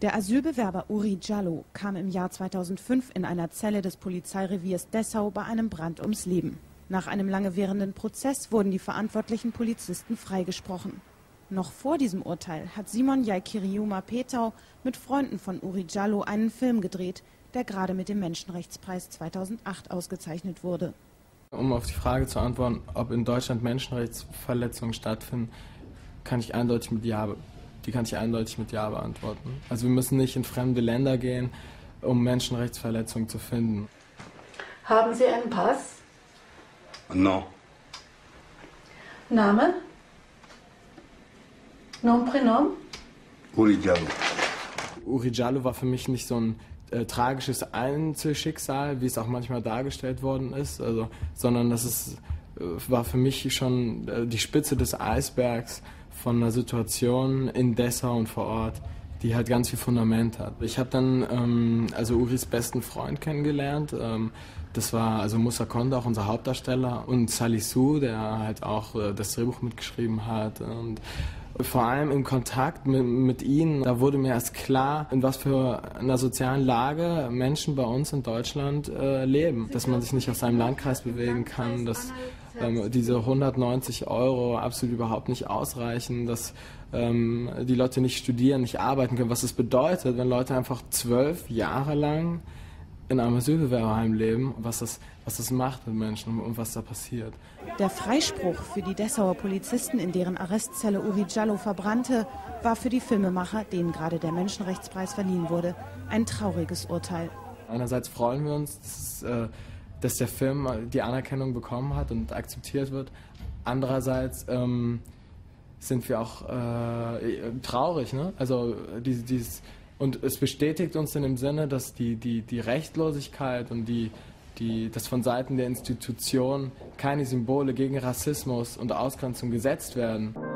Der Asylbewerber Uri Jallo kam im Jahr 2005 in einer Zelle des Polizeireviers Dessau bei einem Brand ums Leben. Nach einem lange währenden Prozess wurden die verantwortlichen Polizisten freigesprochen. Noch vor diesem Urteil hat Simon Jaikiriuma-Petau mit Freunden von Uri Jallo einen Film gedreht, der gerade mit dem Menschenrechtspreis 2008 ausgezeichnet wurde. Um auf die Frage zu antworten, ob in Deutschland Menschenrechtsverletzungen stattfinden, kann ich eindeutig mit Ja beantworten. Also wir müssen nicht in fremde Länder gehen, um Menschenrechtsverletzungen zu finden. Haben Sie einen Pass? No. Name? Nom, Prénom? Uri Jallo. Uri Jallo war für mich nicht so ein tragisches Einzelschicksal, wie es auch manchmal dargestellt worden ist, sondern war für mich schon die Spitze des Eisbergs von einer Situation in Dessau und vor Ort, die halt ganz viel Fundament hat. Ich habe dann Uris besten Freund kennengelernt. Das war also Moussa Konda, auch unser Hauptdarsteller, und Salihou, der halt auch das Drehbuch mitgeschrieben hat. Und vor allem im Kontakt mit ihnen, da wurde mir erst klar, in was für einer sozialen Lage Menschen bei uns in Deutschland leben. Dass man sich nicht aus seinem Landkreis bewegen kann, dass diese 190 € absolut überhaupt nicht ausreichen, dass die Leute nicht studieren, nicht arbeiten können. Was es bedeutet, wenn Leute einfach 12 Jahre lang in einem Asylbewerberheim leben, was das macht mit Menschen und was da passiert. Der Freispruch für die Dessauer Polizisten, in deren Arrestzelle Uri Jallo verbrannte, war für die Filmemacher, denen gerade der Menschenrechtspreis verliehen wurde, ein trauriges Urteil. Einerseits freuen wir uns, dass der Film die Anerkennung bekommen hat und akzeptiert wird. Andererseits sind wir auch traurig, ne? Also und es bestätigt uns in dem Sinne, dass die Rechtlosigkeit und dass von Seiten der Institution keine Symbole gegen Rassismus und Ausgrenzung gesetzt werden.